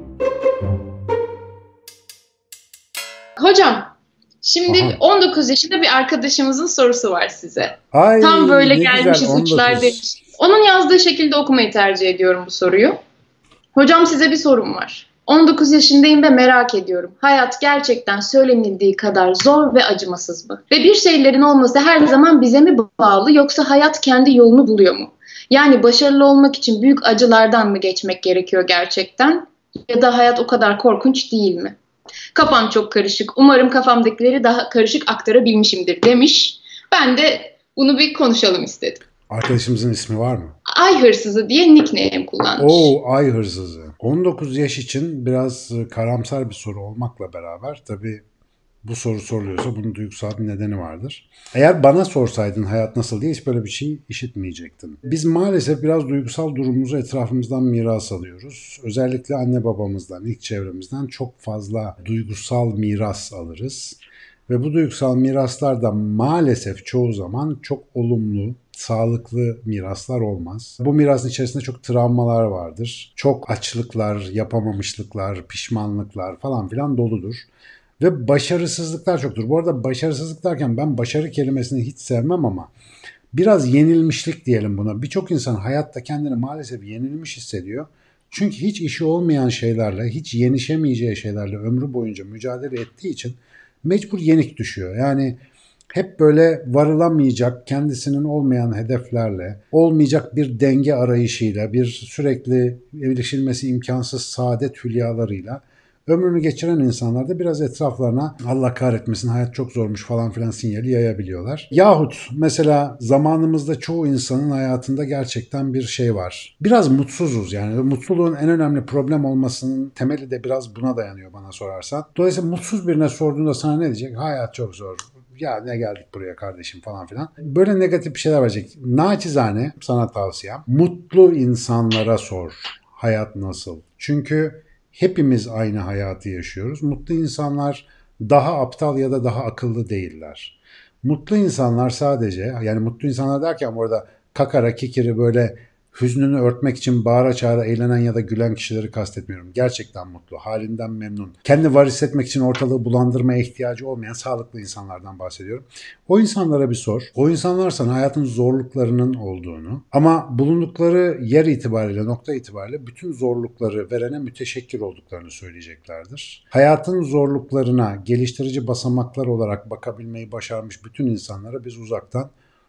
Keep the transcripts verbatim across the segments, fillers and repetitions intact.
Hocam, şimdi Aha. on dokuz yaşında bir arkadaşımızın sorusu var size. Ay Tam böyle ne güzel gelmişiz on dokuz. uçlardayız. Onun yazdığı şekilde okumayı tercih ediyorum bu soruyu. Hocam size bir sorum var. on dokuz yaşındayım ve merak ediyorum. Hayat gerçekten söylenildiği kadar zor ve acımasız mı? Ve bir şeylerin olması her zaman bize mi bağlı yoksa hayat kendi yolunu buluyor mu? Yani başarılı olmak için büyük acılardan mı geçmek gerekiyor gerçekten? Ya da hayat o kadar korkunç değil mi? Kafam çok karışık. Umarım kafamdakileri daha karışık aktarabilmişimdir demiş. Ben de bunu bir konuşalım istedim. Arkadaşımızın ismi var mı? Ay hırsızı diye nickname kullanmış. Oo, ay hırsızı. on dokuz yaş için biraz e, karamsar bir soru olmakla beraber tabii bu soru soruluyorsa bunun duygusal bir nedeni vardır. Eğer bana sorsaydın hayat nasıl diye hiç böyle bir şey işitmeyecektin. Biz maalesef biraz duygusal durumumuzu etrafımızdan miras alıyoruz. Özellikle anne babamızdan, ilk çevremizden çok fazla duygusal miras alırız. Ve bu duygusal miraslar da maalesef çoğu zaman çok olumlu, sağlıklı miraslar olmaz. Bu mirasın içerisinde çok travmalar vardır. Çok açlıklar, yapamamışlıklar, pişmanlıklar falan filan doludur. Ve başarısızlıklar çoktur. Bu arada başarısızlık derken ben başarı kelimesini hiç sevmem ama biraz yenilmişlik diyelim buna. Birçok insan hayatta kendini maalesef yenilmiş hissediyor. Çünkü hiç işi olmayan şeylerle, hiç yenişemeyeceği şeylerle ömrü boyunca mücadele ettiği için mecbur yenik düşüyor. Yani hep böyle varılamayacak, kendisinin olmayan hedeflerle, olmayacak bir denge arayışıyla, bir sürekli erişilmesi imkansız saadet hülyalarıyla ömrünü geçiren insanlar da biraz etraflarına Allah kahretmesin hayat çok zormuş falan filan sinyali yayabiliyorlar. Yahut mesela zamanımızda çoğu insanın hayatında gerçekten bir şey var. Biraz mutsuzuz yani. Mutluluğun en önemli problem olmasının temeli de biraz buna dayanıyor bana sorarsan. Dolayısıyla mutsuz birine sorduğunda sana ne diyecek? Hayat çok zor. Ya ne geldik buraya kardeşim falan filan. Böyle negatif bir şeyler verecek. Naçizane sana tavsiyem. Mutlu insanlara sor. Hayat nasıl? Çünkü hepimiz aynı hayatı yaşıyoruz. Mutlu insanlar daha aptal ya da daha akıllı değiller. Mutlu insanlar sadece, yani mutlu insanlar derken burada kakara kikiri böyle hüznünü örtmek için bağıra çağıra eğlenen ya da gülen kişileri kastetmiyorum. Gerçekten mutlu, halinden memnun. Kendi var hissetmek için ortalığı bulandırmaya ihtiyacı olmayan sağlıklı insanlardan bahsediyorum. O insanlara bir sor. O insanlar sana hayatın zorluklarının olduğunu ama bulundukları yer itibariyle, nokta itibariyle bütün zorlukları verene müteşekkir olduklarını söyleyeceklerdir. Hayatın zorluklarına geliştirici basamaklar olarak bakabilmeyi başarmış bütün insanlara biz uzaktan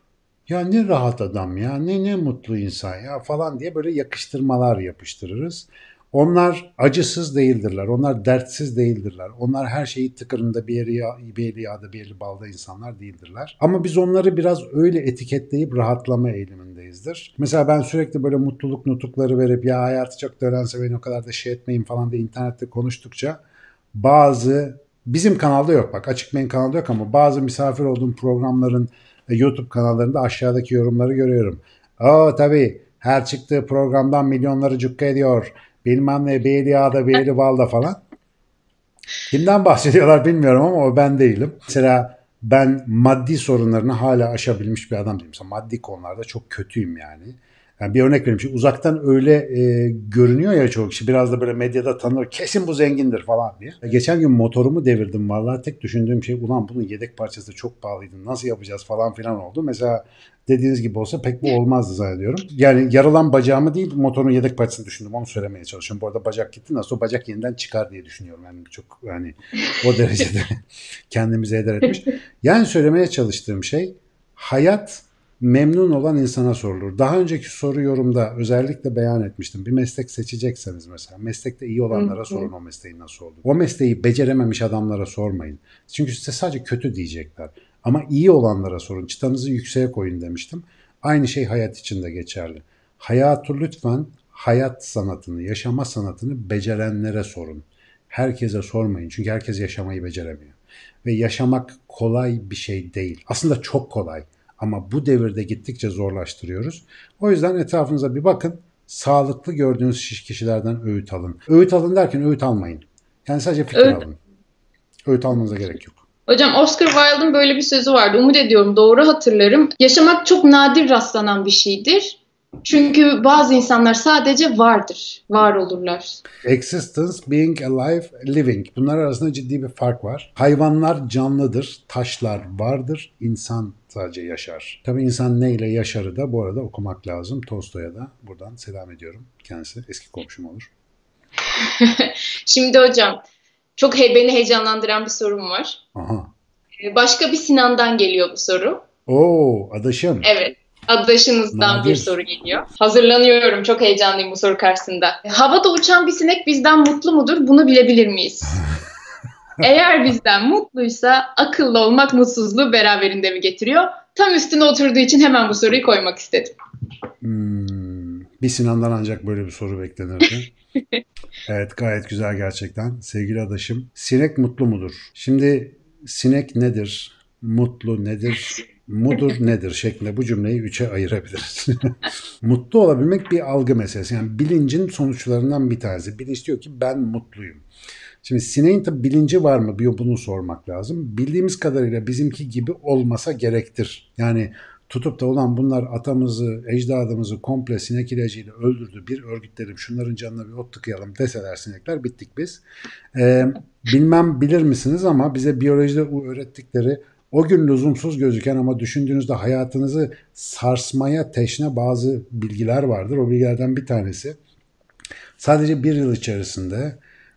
ya ne rahat adam ya, ne ne mutlu insan ya falan diye böyle yakıştırmalar yapıştırırız. Onlar acısız değildirler, onlar dertsiz değildirler. Onlar her şeyi tıkırında bir yeri, yağ, bir eli yağda bir eli balda insanlar değildirler. Ama biz onları biraz öyle etiketleyip rahatlama eğilimindeyizdir. Mesela ben sürekli böyle mutluluk nutukları verip ya hayatı çok dölense beni o kadar da şey etmeyin falan diye internette konuştukça bazı bizim kanalda yok bak açık beyin kanalda yok ama bazı misafir olduğum programların YouTube kanallarında aşağıdaki yorumları görüyorum. O tabii her çıktığı programdan milyonları cukka ediyor. Bilmem ne bir eli yağda bir eli balda falan. Kimden bahsediyorlar bilmiyorum ama o ben değilim. Mesela ben maddi sorunlarını hala aşabilmiş bir adam değilim. Mesela maddi konularda çok kötüyüm yani. Yani bir örnek vereyim. Şimdi uzaktan öyle e, görünüyor ya çoğu kişi. Biraz da böyle medyada tanır. Kesin bu zengindir falan diye. Geçen gün motorumu devirdim. Vallahi tek düşündüğüm şey ulan bunun yedek parçası çok pahalıydı. Nasıl yapacağız falan filan oldu. Mesela dediğiniz gibi olsa pek bu olmazdı zannediyorum. Yani yarılan bacağımı değil motorun yedek parçasını düşündüm. Onu söylemeye çalışıyorum. Bu arada bacak gitti. Nasıl o bacak yeniden çıkar diye düşünüyorum. Yani çok yani o derecede kendimizi heder etmiş. Yani söylemeye çalıştığım şey hayat memnun olan insana sorulur. Daha önceki soru yorumda özellikle beyan etmiştim. Bir meslek seçecekseniz mesela meslekte iyi olanlara sorun o mesleği nasıl olur. O mesleği becerememiş adamlara sormayın. Çünkü size sadece kötü diyecekler. Ama iyi olanlara sorun. Çıtanızı yükseğe koyun demiştim. Aynı şey hayat için de geçerli. Hayatı lütfen hayat sanatını, yaşama sanatını becerenlere sorun. Herkese sormayın. Çünkü herkes yaşamayı beceremiyor. Ve yaşamak kolay bir şey değil. Aslında çok kolay. Ama bu devirde gittikçe zorlaştırıyoruz. O yüzden etrafınıza bir bakın. Sağlıklı gördüğünüz kişilerden öğüt alın. Öğüt alın derken öğüt almayın. Yani sadece fikir Evet. alın. Öğüt almanıza gerek yok. Hocam Oscar Wilde'ın böyle bir sözü vardı. Umut ediyorum doğru hatırlarım. Yaşamak çok nadir rastlanan bir şeydir. Çünkü bazı insanlar sadece vardır, var olurlar. Existence, being alive, living. Bunlar arasında ciddi bir fark var. Hayvanlar canlıdır, taşlar vardır, insan sadece yaşar. Tabii insan neyle yaşarı da bu arada okumak lazım. Tolstoy'a da buradan selam ediyorum. Kendisi eski komşum olur. Şimdi hocam, çok he, beni heyecanlandıran bir sorum var. Aha. Başka bir Sinan'dan geliyor bu soru. Oo, adaşım. Evet. Adaşınızdan Nadir. bir soru geliyor. Hazırlanıyorum. Çok heyecanlıyım bu soru karşısında. Havada uçan bir sinek bizden mutlu mudur? Bunu bilebilir miyiz? Eğer bizden mutluysa akıllı olmak mutsuzluğu beraberinde mi getiriyor? Tam üstüne oturduğu için hemen bu soruyu koymak istedim. Hmm, bir Sinan'dan ancak böyle bir soru beklenirdi. Evet, gayet güzel gerçekten. Sevgili adaşım, sinek mutlu mudur? Şimdi sinek nedir? Mutlu nedir? Mudur nedir şeklinde bu cümleyi üçe ayırabiliriz. Mutlu olabilmek bir algı meselesi. Yani bilincin sonuçlarından bir tanesi. Bilinç diyor ki ben mutluyum. Şimdi sineğin tabi bilinci var mı? Bunu sormak lazım. Bildiğimiz kadarıyla bizimki gibi olmasa gerektir. Yani tutup da olan bunlar atamızı, ecdadımızı komple sinek ilacıyla öldürdü. Bir örgütlerim şunların canına bir ot tıkayalım deseler sinekler bittik biz. Ee, bilmem bilir misiniz ama bize biyolojide öğrettikleri o gün lüzumsuz gözüken ama düşündüğünüzde hayatınızı sarsmaya teşne bazı bilgiler vardır. O bilgilerden bir tanesi sadece bir yıl içerisinde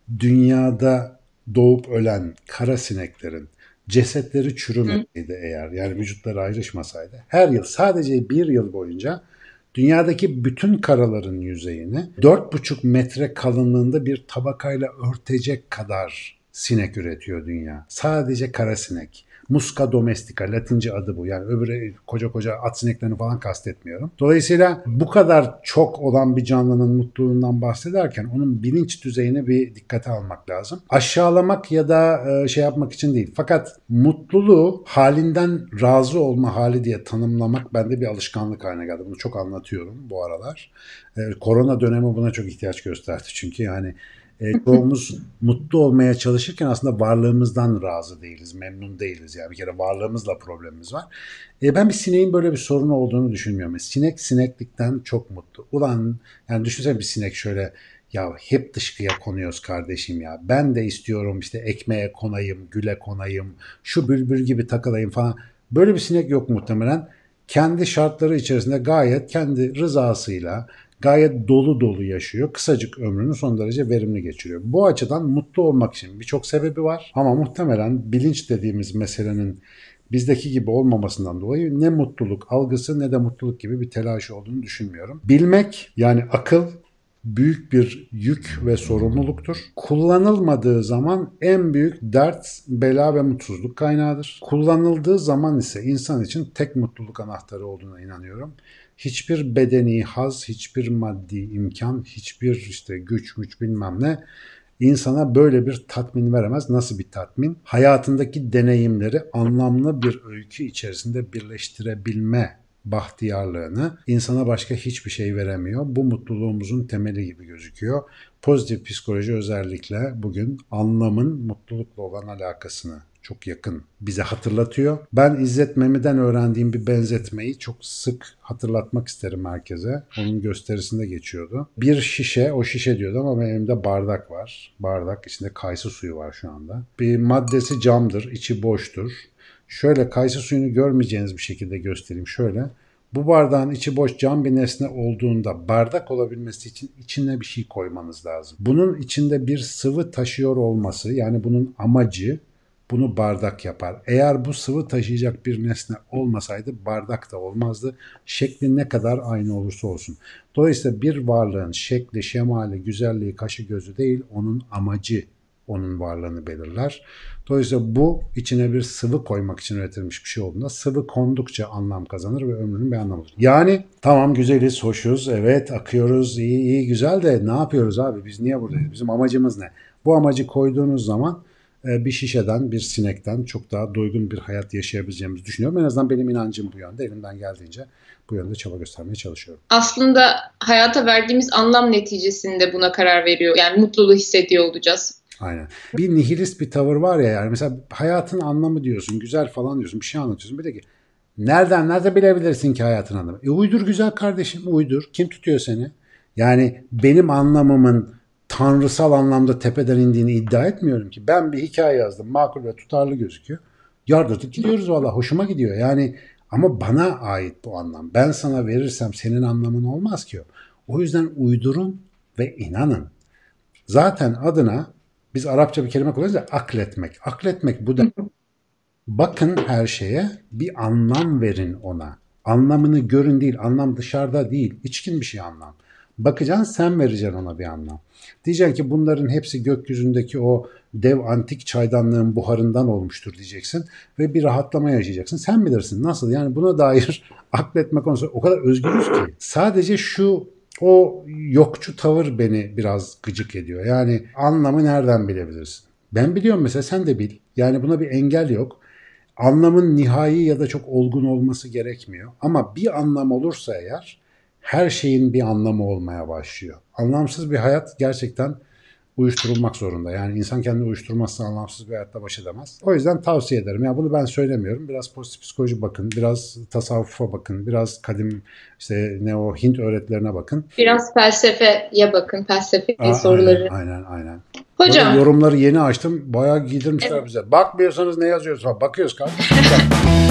dünyada doğup ölen kara sineklerin cesetleri çürümeseydi eğer, yani vücutları ayrışmasaydı, her yıl sadece bir yıl boyunca dünyadaki bütün karaların yüzeyini dört buçuk metre kalınlığında bir tabakayla örtecek kadar sinek üretiyor dünya. Sadece kara sinek. Musca domestica, Latince adı bu. Yani öbürü koca koca at sineklerini falan kastetmiyorum. Dolayısıyla bu kadar çok olan bir canlının mutluluğundan bahsederken onun bilinç düzeyine bir dikkate almak lazım. Aşağılamak ya da şey yapmak için değil. Fakat mutluluğu halinden razı olma hali diye tanımlamak bende bir alışkanlık haline geldi. Bunu çok anlatıyorum bu aralar. Korona dönemi buna çok ihtiyaç gösterdi. Çünkü yani E, çoğumuz mutlu olmaya çalışırken aslında varlığımızdan razı değiliz, memnun değiliz. Yani bir kere varlığımızla problemimiz var. E, ben bir sineğin böyle bir sorunu olduğunu düşünmüyorum. Sinek sineklikten çok mutlu. Ulan yani düşünsene bir sinek şöyle ya hep dışkıya konuyoruz kardeşim ya. Ben de istiyorum işte ekmeğe konayım, güle konayım, şu bülbül gibi takılayım falan. Böyle bir sinek yok muhtemelen. Kendi şartları içerisinde gayet kendi rızasıyla gayet dolu dolu yaşıyor. Kısacık ömrünü son derece verimli geçiriyor. Bu açıdan mutlu olmak için birçok sebebi var. Ama muhtemelen bilinç dediğimiz meselenin bizdeki gibi olmamasından dolayı ne mutluluk algısı ne de mutluluk gibi bir telaşı olduğunu düşünmüyorum. Bilmek yani akıl büyük bir yük ve sorumluluktur. Kullanılmadığı zaman en büyük dert, bela ve mutsuzluk kaynağıdır. Kullanıldığı zaman ise insan için tek mutluluk anahtarı olduğuna inanıyorum. Hiçbir bedeni haz, hiçbir maddi imkan, hiçbir işte güç müç bilmem ne insana böyle bir tatmin veremez. Nasıl bir tatmin? Hayatındaki deneyimleri anlamlı bir öykü içerisinde birleştirebilme bahtiyarlığını insana başka hiçbir şey veremiyor. Bu mutluluğumuzun temeli gibi gözüküyor. Pozitif psikoloji özellikle bugün anlamın mutlulukla olan alakasını çok yakın bize hatırlatıyor. Ben İzzet Memi'den öğrendiğim bir benzetmeyi çok sık hatırlatmak isterim herkese. Onun gösterisinde geçiyordu. Bir şişe, o şişe diyordu ama benim elimde bardak var. Bardak içinde kayısı suyu var şu anda. Bir maddesi camdır, içi boştur. Şöyle kayısı suyunu görmeyeceğiniz bir şekilde göstereyim şöyle. Bu bardağın içi boş cam bir nesne olduğunda bardak olabilmesi için içine bir şey koymanız lazım. Bunun içinde bir sıvı taşıyor olması yani bunun amacı bunu bardak yapar. Eğer bu sıvı taşıyacak bir nesne olmasaydı bardak da olmazdı. Şekli ne kadar aynı olursa olsun. Dolayısıyla bir varlığın şekli, şemali, güzelliği, kaşı gözü değil onun amacı onun varlığını belirler. Dolayısıyla bu içine bir sıvı koymak için üretilmiş bir şey olduğunda sıvı kondukça anlam kazanır ve ömrünün bir anlamıdır. Yani tamam güzeliz, hoşuz, evet akıyoruz, iyi iyi güzel de ne yapıyoruz abi? Biz niye buradayız? Bizim amacımız ne? Bu amacı koyduğunuz zaman bir şişeden, bir sinekten çok daha doygun bir hayat yaşayabileceğimizi düşünüyorum. En azından benim inancım bu yönde. Elimden geldiğince bu yönde çaba göstermeye çalışıyorum. Aslında hayata verdiğimiz anlam neticesinde buna karar veriyor. Yani mutluluğu hissediyor olacağız. Aynen. Bir nihilist bir tavır var ya yani mesela hayatın anlamı diyorsun, güzel falan diyorsun, bir şey anlatıyorsun. Bir de ki Nereden nerede bilebilirsin ki hayatın anlamı? E uydur güzel kardeşim, uydur. Kim tutuyor seni? Yani benim anlamımın tanrısal anlamda tepeden indiğini iddia etmiyorum ki. Ben bir hikaye yazdım. Makul ve tutarlı gözüküyor. Yardırtıp gidiyoruz valla. Hoşuma gidiyor. Yani ama bana ait bu anlam. Ben sana verirsem senin anlamın olmaz ki o. O yüzden uydurun ve inanın. Zaten adına biz Arapça bir kelime kullanıyoruz ya, akletmek. Akletmek bu da. Bakın her şeye, bir anlam verin ona. Anlamını görün değil, anlam dışarıda değil. İçkin bir şey anlam. Bakacaksın, sen vereceksin ona bir anlam. Diyeceksin ki bunların hepsi gökyüzündeki o dev antik çaydanlığın buharından olmuştur diyeceksin. Ve bir rahatlama yaşayacaksın. Sen bilirsin nasıl, yani buna dair akletme konusu o kadar özgürüz ki. Sadece şu o yokçu tavır beni biraz gıcık ediyor. Yani anlamı nereden bilebilirsin? Ben biliyorum mesela, sen de bil. Yani buna bir engel yok. Anlamın nihai ya da çok olgun olması gerekmiyor. Ama bir anlam olursa eğer her şeyin bir anlamı olmaya başlıyor. Anlamsız bir hayat gerçekten uyuşturulmak zorunda. Yani insan kendini uyuşturmazsa anlamsız bir hayatta baş edemez. O yüzden tavsiye ederim. Ya bunu ben söylemiyorum. Biraz pozitif psikoloji bakın, biraz tasavvufa bakın, biraz kadim işte ne o Hint öğretilerine bakın. Biraz felsefeye bakın, felsefi Aa, soruları. Aynen, aynen, aynen. Hocam. Yorumları yeni açtım. Bayağı giydirmişler evet. bize. Bakmıyorsanız ne yazıyoruz? Bakıyoruz kardeşim.